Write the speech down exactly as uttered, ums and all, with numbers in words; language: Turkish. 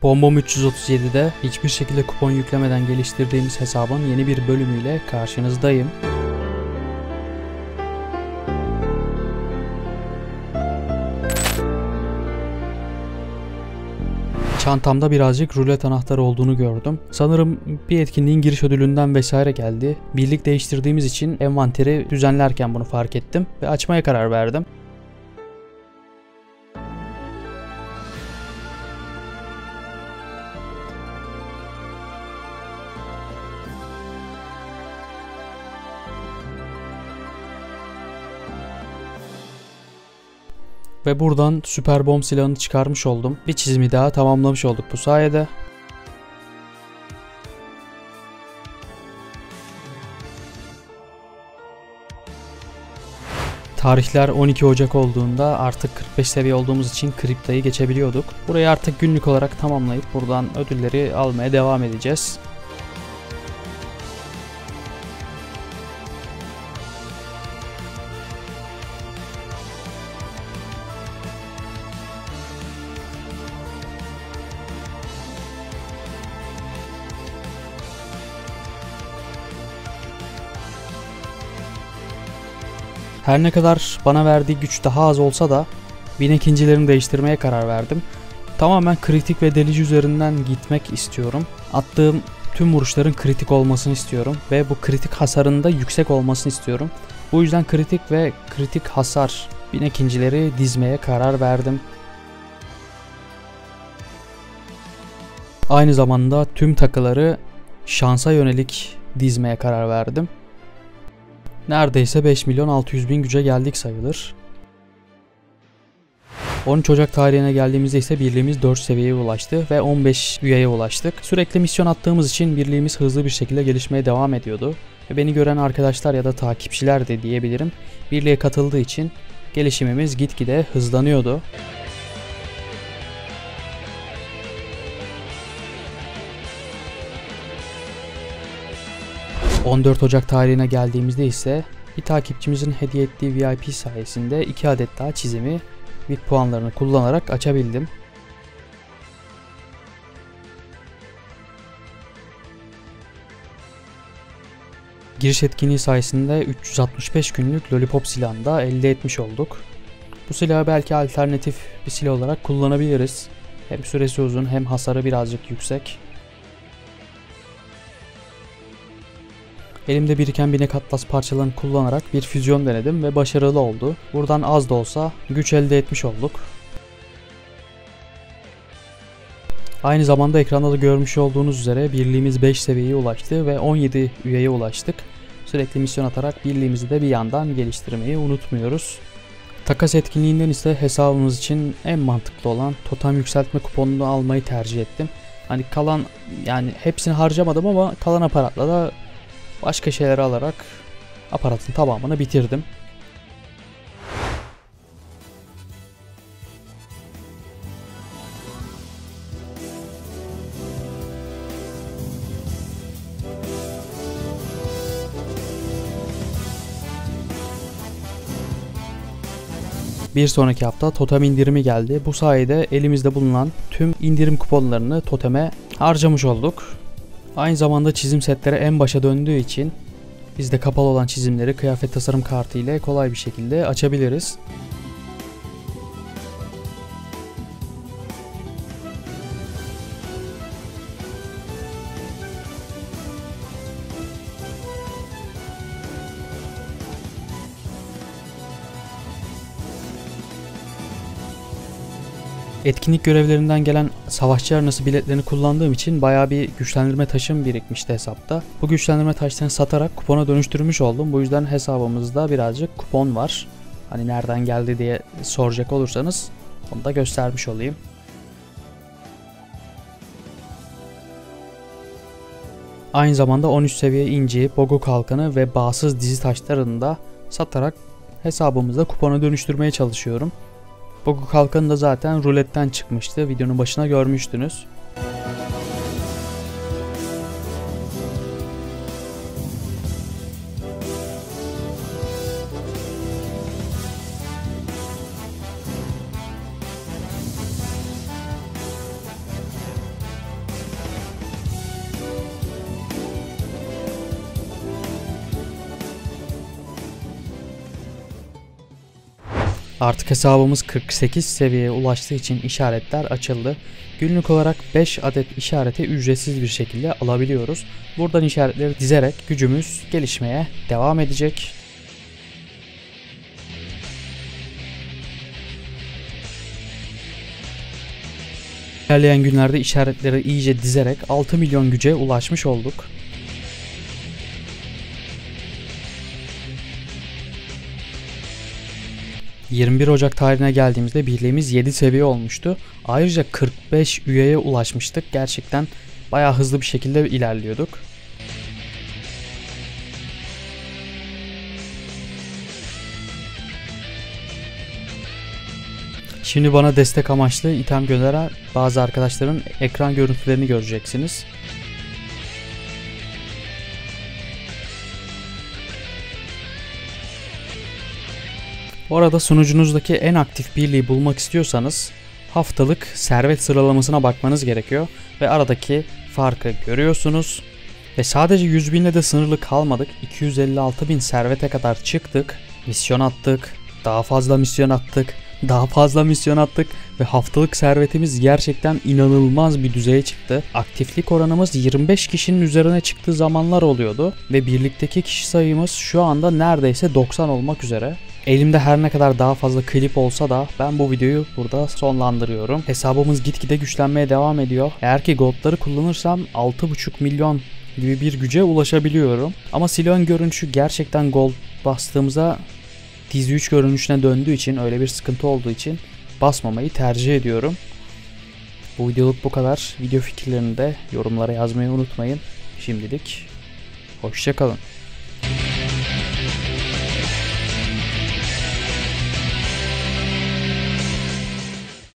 Bombom üç yüz otuz yedi'de hiçbir şekilde kupon yüklemeden geliştirdiğimiz hesabın yeni bir bölümüyle karşınızdayım. Çantamda birazcık rulet anahtarı olduğunu gördüm. Sanırım bir etkinliğin giriş ödülünden vesaire geldi. Birlik değiştirdiğimiz için envanteri düzenlerken bunu fark ettim ve açmaya karar verdim. Ve buradan süper bomb silahını çıkarmış oldum. Bir çizimi daha tamamlamış olduk bu sayede. Tarihler on iki Ocak olduğunda artık kırk beş seviye olduğumuz için kriptayı geçebiliyorduk. Burayı artık günlük olarak tamamlayıp buradan ödülleri almaya devam edeceğiz. Her ne kadar bana verdiği güç daha az olsa da bin ikincilerini değiştirmeye karar verdim. Tamamen kritik ve delici üzerinden gitmek istiyorum. Attığım tüm vuruşların kritik olmasını istiyorum ve bu kritik hasarın da yüksek olmasını istiyorum. Bu yüzden kritik ve kritik hasar bin ikincileri dizmeye karar verdim. Aynı zamanda tüm takıları şansa yönelik dizmeye karar verdim. Neredeyse beş milyon altı yüz bin güce geldik sayılır. on üç Ocak tarihine geldiğimizde ise birliğimiz dört seviyeye ulaştı ve on beş üyeye ulaştık. Sürekli misyon attığımız için birliğimiz hızlı bir şekilde gelişmeye devam ediyordu. Ve beni gören arkadaşlar ya da takipçiler de diyebilirim, birliğe katıldığı için gelişimimiz gitgide hızlanıyordu. on dört Ocak tarihine geldiğimizde ise bir takipçimizin hediye ettiği V I P sayesinde iki adet daha çizimi V I P puanlarını kullanarak açabildim. Giriş etkinliği sayesinde üç yüz altmış beş günlük Lollipop silahını da elde etmiş olduk. Bu silahı belki alternatif bir silah olarak kullanabiliriz. Hem süresi uzun hem hasarı birazcık yüksek. Elimde biriken binek atlas parçalarını kullanarak bir füzyon denedim ve başarılı oldu. Buradan az da olsa güç elde etmiş olduk. Aynı zamanda ekranda da görmüş olduğunuz üzere birliğimiz beş seviyeye ulaştı ve on yedi üyeye ulaştık. Sürekli misyon atarak birliğimizi de bir yandan geliştirmeyi unutmuyoruz. Takas etkinliğinden ise hesabımız için en mantıklı olan totem yükseltme kuponunu almayı tercih ettim. Hani kalan, yani hepsini harcamadım ama kalan aparatla da başka şeyler alarak aparatın tamamını bitirdim. Bir sonraki hafta totem indirimi geldi. Bu sayede elimizde bulunan tüm indirim kuponlarını toteme harcamış olduk. Aynı zamanda çizim setleri en başa döndüğü için biz de kapalı olan çizimleri kıyafet tasarım kartı ile kolay bir şekilde açabiliriz. Etkinlik görevlerinden gelen savaşçı arenası biletlerini kullandığım için bayağı bir güçlendirme taşım birikmişti hesapta. Bu güçlendirme taşlarını satarak kupona dönüştürmüş oldum. Bu yüzden hesabımızda birazcık kupon var. Hani nereden geldi diye soracak olursanız onu da göstermiş olayım. Aynı zamanda on üç seviye inci, bogu kalkanı ve bağsız dizi taşlarını da satarak hesabımızda kupona dönüştürmeye çalışıyorum. Bogu kalkanı da zaten ruletten çıkmıştı. Videonun başına görmüştünüz. Artık hesabımız kırk sekiz seviyeye ulaştığı için işaretler açıldı. Günlük olarak beş adet işareti ücretsiz bir şekilde alabiliyoruz. Buradan işaretleri dizerek gücümüz gelişmeye devam edecek. İlerleyen günlerde işaretleri iyice dizerek altı milyon güce ulaşmış olduk. yirmi bir Ocak tarihine geldiğimizde birliğimiz yedi seviye olmuştu. Ayrıca kırk beş üyeye ulaşmıştık. Gerçekten bayağı hızlı bir şekilde ilerliyorduk. Şimdi bana destek amaçlı item gönderen bazı arkadaşların ekran görüntülerini göreceksiniz. Bu arada sunucunuzdaki en aktif birliği bulmak istiyorsanız haftalık servet sıralamasına bakmanız gerekiyor ve aradaki farkı görüyorsunuz. Ve sadece yüz binle de sınırlı kalmadık. iki yüz elli altı bin servete kadar çıktık. Misyon attık. Daha fazla misyon attık. Daha fazla misyon attık ve haftalık servetimiz gerçekten inanılmaz bir düzeye çıktı. Aktiflik oranımız yirmi beş kişinin üzerine çıktığı zamanlar oluyordu ve birlikteki kişi sayımız şu anda neredeyse doksan olmak üzere. Elimde her ne kadar daha fazla klip olsa da ben bu videoyu burada sonlandırıyorum. Hesabımız gitgide güçlenmeye devam ediyor. Eğer ki goldları kullanırsam altı buçuk milyon gibi bir güce ulaşabiliyorum. Ama silahın görünüşü gerçekten gold bastığımıza dizi üç görünüşüne döndüğü için, öyle bir sıkıntı olduğu için basmamayı tercih ediyorum. Bu videoluk bu kadar. Video fikirlerini de yorumlara yazmayı unutmayın. Şimdilik hoşça kalın.